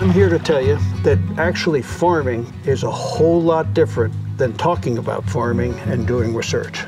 I'm here to tell you that actually farming is a whole lot different than talking about farming and doing research.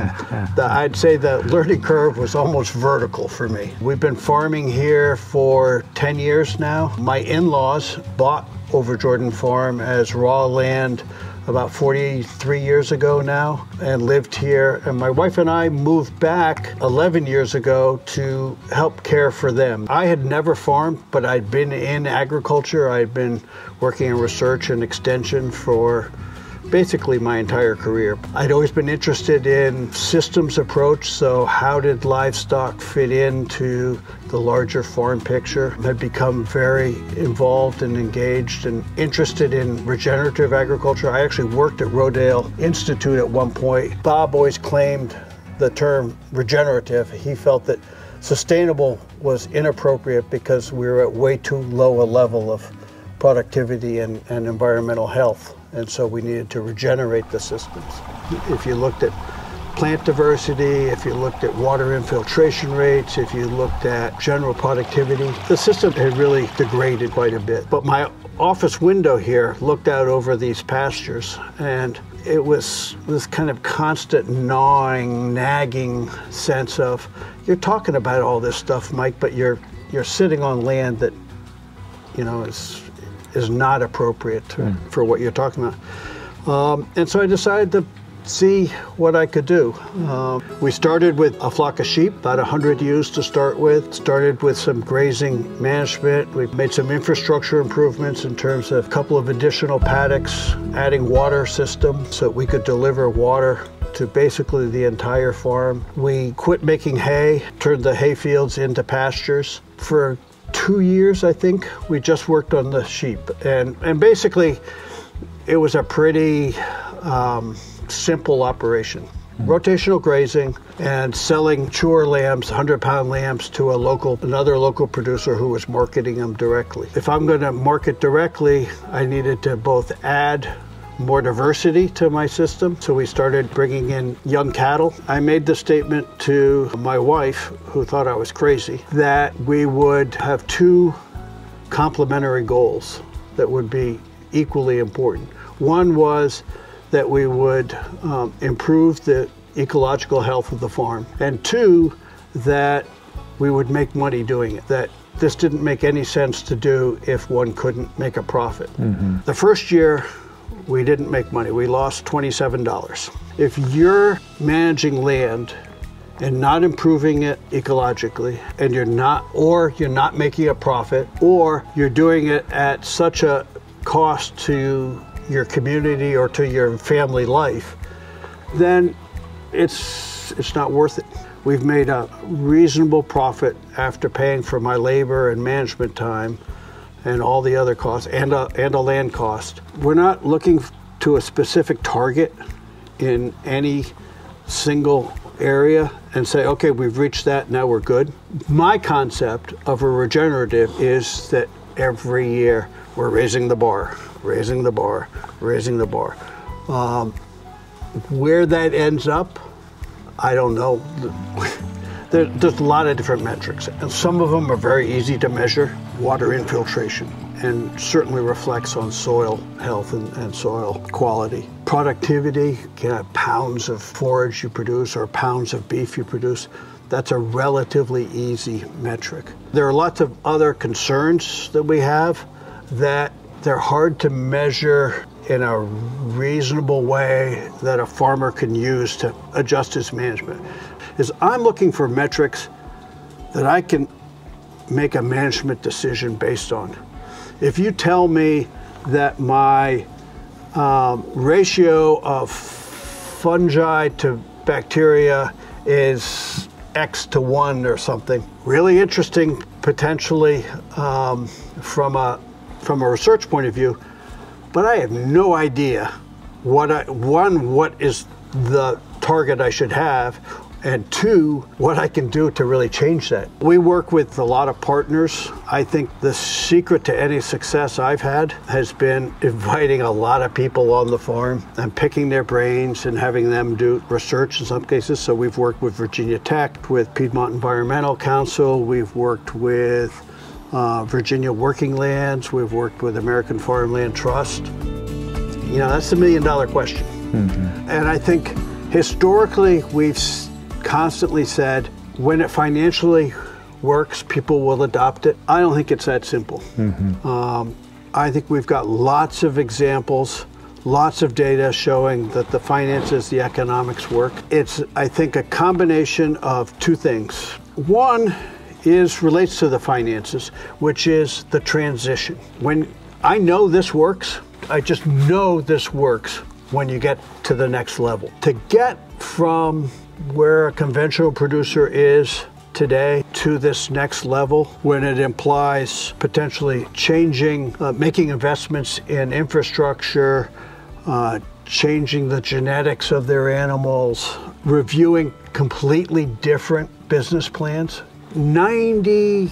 I'd say the learning curve was almost vertical for me. We've been farming here for 10 years now. My in-laws bought Overjordan Farm as raw land about 43 years ago now and lived here. And my wife and I moved back 11 years ago to help care for them. I had never farmed, but I'd been in agriculture. I'd been working in research and extension for basically my entire career. I'd always been interested in systems approach, so how did livestock fit into the larger farm picture? I'd become very involved and engaged and interested in regenerative agriculture. I actually worked at Rodale Institute at one point. Bob always claimed the term regenerative. He felt that sustainable was inappropriate because we were at way too low a level of productivity and environmental health. And so we needed to regenerate the systems. If you looked at plant diversity, if you looked at water infiltration rates, if you looked at general productivity, the system had really degraded quite a bit. But my office window here looked out over these pastures, and it was this kind of constant gnawing, nagging sense of, you're talking about all this stuff, Mike, but you're sitting on land that, you know, is not appropriate for what you're talking about. And so I decided to see what I could do. We started with a flock of sheep, about 100 ewes to start with. Started with some grazing management. We've made some infrastructure improvements in terms of a couple of additional paddocks, adding water system so that we could deliver water to basically the entire farm. We quit making hay, turned the hay fields into pastures. For 2 years, I think, we just worked on the sheep. And basically, it was a pretty simple operation. Rotational grazing and selling chore lambs, 100-pound lambs, to another local producer who was marketing them directly. If I'm going to market directly, I needed to both add more diversity to my system. So we started bringing in young cattle. I made the statement to my wife, who thought I was crazy, that we would have two complementary goals that would be equally important. One was that we would improve the ecological health of the farm. And two, that we would make money doing it. That this didn't make any sense to do if one couldn't make a profit. The first year, we didn't make money. We lost $27. If you're managing land and not improving it ecologically, and you're not making a profit, or you're doing it at such a cost to your community or to your family life, then it's not worth it. We've made a reasonable profit after paying for my labor and management time and all the other costs, and a land cost. We're not looking to a specific target in any single area and say, okay, we've reached that, now we're good. My concept of a regenerative is that every year we're raising the bar, raising the bar, raising the bar. Where that ends up, I don't know. There's a lot of different metrics, and some of them are very easy to measure. Water infiltration, and certainly reflects on soil health and soil quality. Productivity, pounds of forage you produce or pounds of beef you produce, that's a relatively easy metric. There are lots of other concerns that we have that they're hard to measure in a reasonable way that a farmer can use to adjust his management. I'm looking for metrics that I can make a management decision based on. If you tell me that my ratio of fungi to bacteria is X to 1 or something, really interesting potentially from a research point of view, but I have no idea what is the target I should have, and two, what I can do to really change that. We work with a lot of partners. I think the secret to any success I've had has been inviting a lot of people on the farm and picking their brains and having them do research in some cases. So we've worked with Virginia Tech, with Piedmont Environmental Council, we've worked with Virginia Working Lands. We've worked with American Farmland Trust. You know, that's the million-dollar question. And I think historically we've constantly said when it financially works, people will adopt it. I don't think it's that simple. I think we've got lots of examples, lots of data showing that the finances, the economics work. It's, I think, a combination of two things. One relates to the finances, which is the transition. When I know this works, I just know this works when you get to the next level. To get from where a conventional producer is today to this next level, when it implies potentially changing, making investments in infrastructure, changing the genetics of their animals, reviewing completely different business plans. 95%,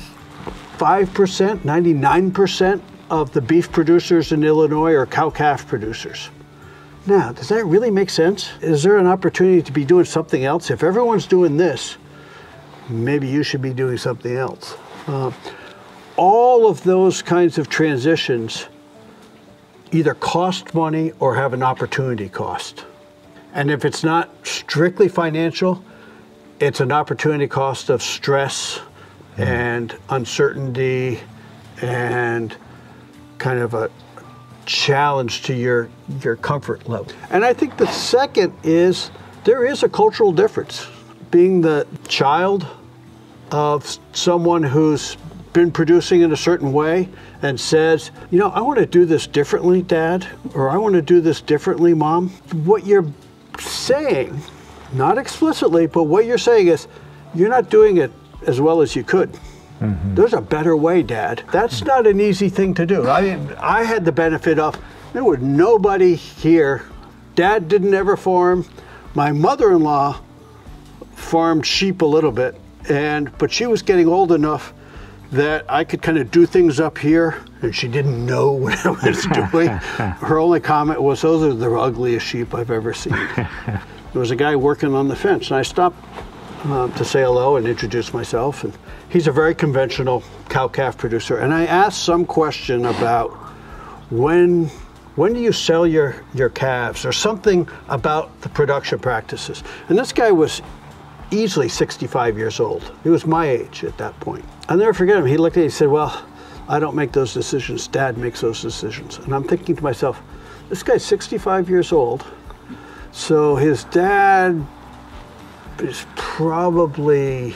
99% of the beef producers in Illinois are cow-calf producers. Now, does that really make sense? Is there an opportunity to be doing something else? If everyone's doing this, maybe you should be doing something else. All of those kinds of transitions either cost money or have an opportunity cost. And if it's not strictly financial, it's an opportunity cost of stress and uncertainty and kind of a challenge to your comfort level. And I think the second is there is a cultural difference. Being the child of someone who's been producing in a certain way and says, you know, I want to do this differently, Dad, or I want to do this differently, Mom. What you're saying, not explicitly, but what you're saying is, you're not doing it as well as you could. There's a better way, Dad. That's not an easy thing to do. I mean, I had the benefit of, there was nobody here. Dad didn't ever farm. My mother-in-law farmed sheep a little bit, but she was getting old enough that I could kind of do things up here, and she didn't know what I was doing. Her only comment was, those are the ugliest sheep I've ever seen. There was a guy working on the fence, and I stopped to say hello and introduce myself. And he's a very conventional cow-calf producer. And I asked some question about when do you sell your calves, or something about the production practices. And this guy was easily 65 years old. He was my age at that point. I'll never forget him. He looked at me and said, well, I don't make those decisions. Dad makes those decisions. And I'm thinking to myself, this guy's 65 years old. So his dad is probably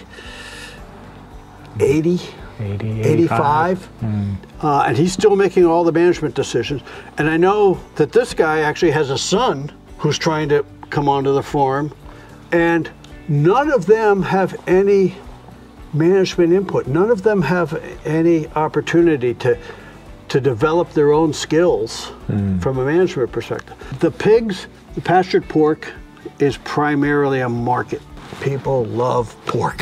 80, 85. And he's still making all the management decisions. And I know that this guy actually has a son who's trying to come onto the farm, and none of them have any management input. None of them have any opportunity to develop their own skills from a management perspective. The pigs, the pastured pork, is primarily a market. People love pork.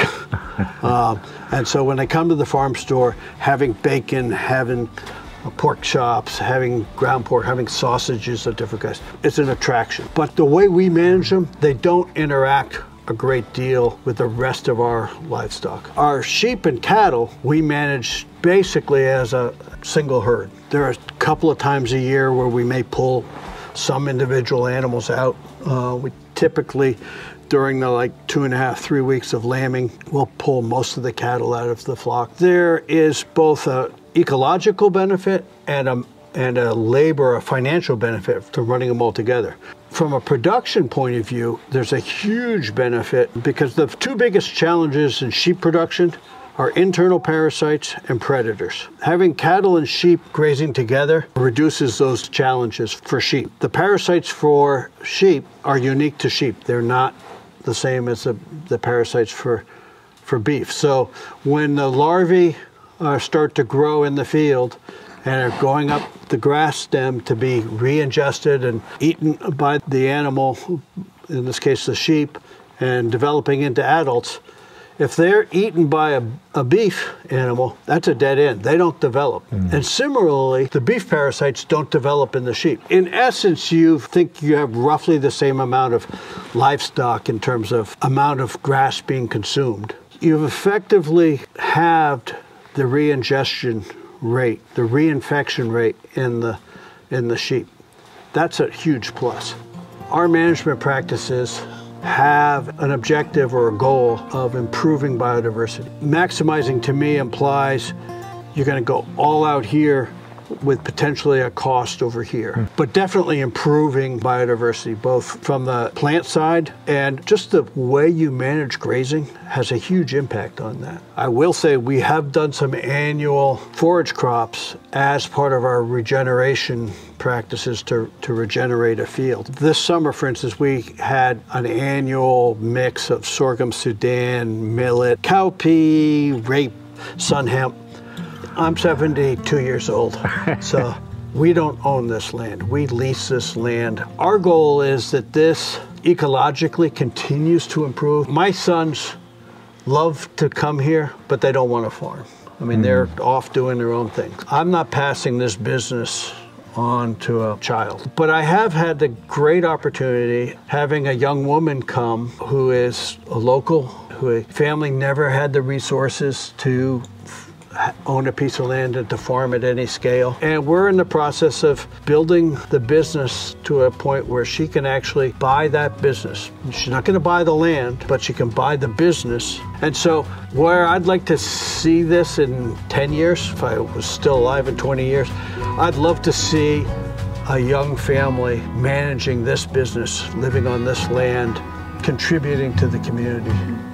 And so when they come to the farm store, having bacon, having pork chops, having ground pork, having sausages of different kinds, it's an attraction. But the way we manage them, they don't interact a great deal with the rest of our livestock. Our sheep and cattle, we manage basically as a single herd. There are a couple of times a year where we may pull some individual animals out. We typically, during the 2.5, 3 weeks of lambing, we'll pull most of the cattle out of the flock. There is both an ecological benefit and a labor, a financial benefit to running them all together. From a production point of view, there's a huge benefit because the two biggest challenges in sheep production are internal parasites and predators. Having cattle and sheep grazing together reduces those challenges for sheep. The parasites for sheep are unique to sheep. They're not the same as the parasites for beef. So when the larvae start to grow in the field and are going up the grass stem to be re-ingested and eaten by the animal, in this case the sheep, and developing into adults, if they're eaten by a beef animal, that's a dead end. They don't develop. And similarly, the beef parasites don't develop in the sheep. In essence, you think you have roughly the same amount of livestock in terms of amount of grass being consumed. You've effectively halved the reingestion rate, the reinfection rate in the sheep. That's a huge plus. Our management practices have an objective or a goal of improving biodiversity. Maximizing to me implies you're going to go all out here with potentially a cost over here, but definitely improving biodiversity, both from the plant side and just the way you manage grazing has a huge impact on that. I will say we have done some annual forage crops as part of our regeneration practices to regenerate a field. This summer, for instance, we had an annual mix of sorghum Sudan, millet, cowpea, rape, sun hemp. I'm 72 years old, so we don't own this land. We lease this land. Our goal is that this ecologically continues to improve. My sons love to come here, but they don't want to farm. I mean, they're off doing their own thing. I'm not passing this business on to a child. But I have had the great opportunity having a young woman come who is a local, who family never had the resources to own a piece of land and to farm at any scale. And we're in the process of building the business to a point where she can actually buy that business. She's not going to buy the land, but she can buy the business. And so where I'd like to see this in 10 years, if I was still alive in 20 years, I'd love to see a young family managing this business, living on this land, contributing to the community.